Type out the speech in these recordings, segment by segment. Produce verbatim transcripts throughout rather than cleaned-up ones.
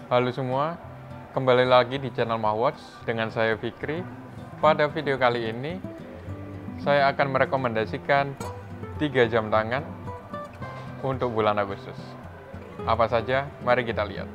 Halo semua, kembali lagi di channel Mahwatch dengan saya Fikri. Pada video kali ini, saya akan merekomendasikan tiga jam tangan untuk bulan Agustus. Apa saja? Mari kita lihat.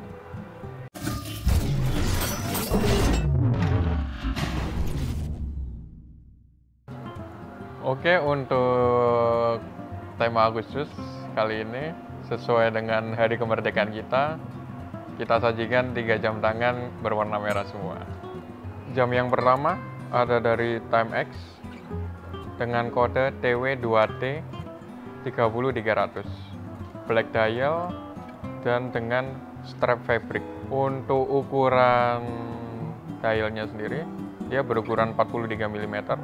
Oke, untuk tema Agustus kali ini, sesuai dengan hari kemerdekaan kita, kita sajikan tiga jam tangan berwarna merah semua. Jam yang pertama ada dari Timex dengan kode T W dua T tiga nol tiga ratus, black dial dan dengan strap fabric. Untuk ukuran dialnya sendiri, dia berukuran empat puluh tiga milimeter,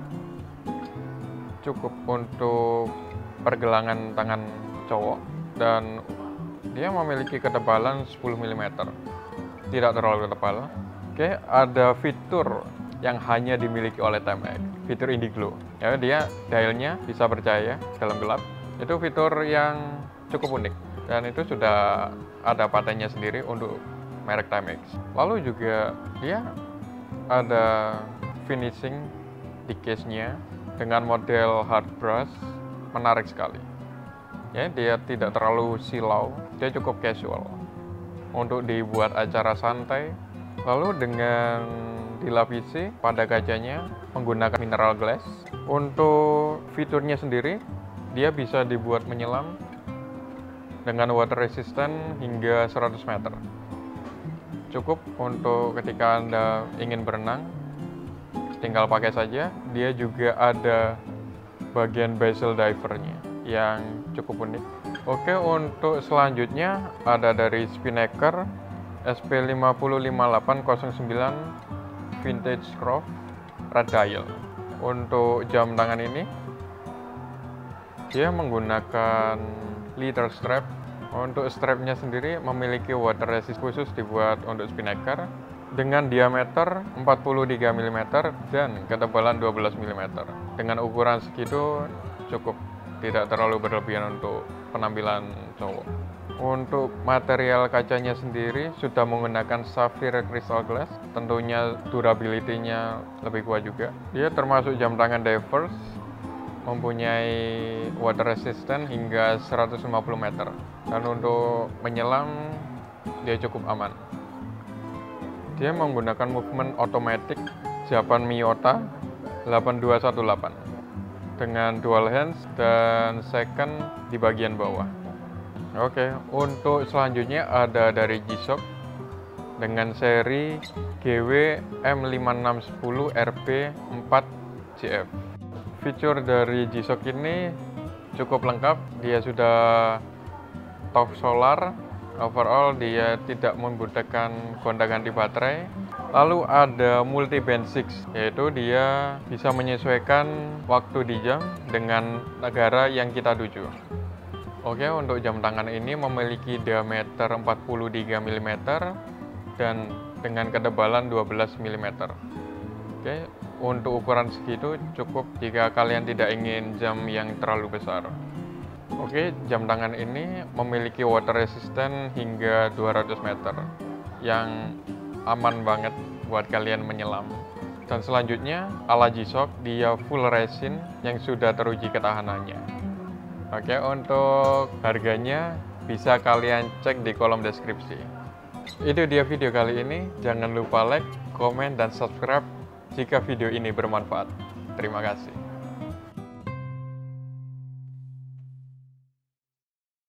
cukup untuk pergelangan tangan cowok, dan dia memiliki ketebalan sepuluh milimeter, tidak terlalu tebal. Oke, ada fitur yang hanya dimiliki oleh Timex, fitur Indiglo. Ya, dia dialnya bisa bercahaya dalam gelap. Itu fitur yang cukup unik, dan itu sudah ada patennya sendiri untuk merek Timex. Lalu juga dia ada finishing di case-nya dengan model hard brush, menarik sekali. Ya, dia tidak terlalu silau, dia cukup casual untuk dibuat acara santai. Lalu dengan dilapisi pada kacanya menggunakan mineral glass. Untuk fiturnya sendiri, dia bisa dibuat menyelam dengan water resistant hingga seratus meter. Cukup untuk ketika Anda ingin berenang, tinggal pakai saja. Dia juga ada bagian bezel divernya yang cukup unik. Oke, untuk selanjutnya ada dari Spinnaker S P lima nol lima delapan nol sembilan Vintage Croft Red Dial. Untuk jam tangan ini, dia menggunakan leather strap. Untuk strapnya sendiri memiliki water resist khusus dibuat untuk Spinnaker dengan diameter empat puluh tiga milimeter dan ketebalan dua belas milimeter. Dengan ukuran segitu cukup, tidak terlalu berlebihan untuk penampilan cowok. Untuk material kacanya sendiri sudah menggunakan sapphire crystal glass, tentunya durability-nya lebih kuat juga. Dia termasuk jam tangan diverse, mempunyai water resistant hingga seratus lima puluh meter, dan untuk menyelam dia cukup aman. Dia menggunakan movement otomatis Japan Miyota delapan dua satu delapan dengan dual hands dan second di bagian bawah. Oke, untuk selanjutnya ada dari G-Shock dengan seri G W M lima enam satu nol R P empat J F. Fitur dari G-Shock ini cukup lengkap. Dia sudah top solar. Overall dia tidak membutuhkan gonta-ganti baterai. Lalu ada multi band enam, yaitu dia bisa menyesuaikan waktu di jam dengan negara yang kita tuju. Oke, untuk jam tangan ini memiliki diameter empat puluh tiga milimeter dan dengan ketebalan dua belas milimeter. Oke, untuk ukuran segitu cukup jika kalian tidak ingin jam yang terlalu besar. Oke, jam tangan ini memiliki water resistant hingga dua ratus meter yang aman banget buat kalian menyelam. Dan selanjutnya ala G-Shock, dia full resin yang sudah teruji ketahanannya. Oke, untuk harganya bisa kalian cek di kolom deskripsi. Itu dia video kali ini. Jangan lupa like, komen, dan subscribe jika video ini bermanfaat. Terima kasih.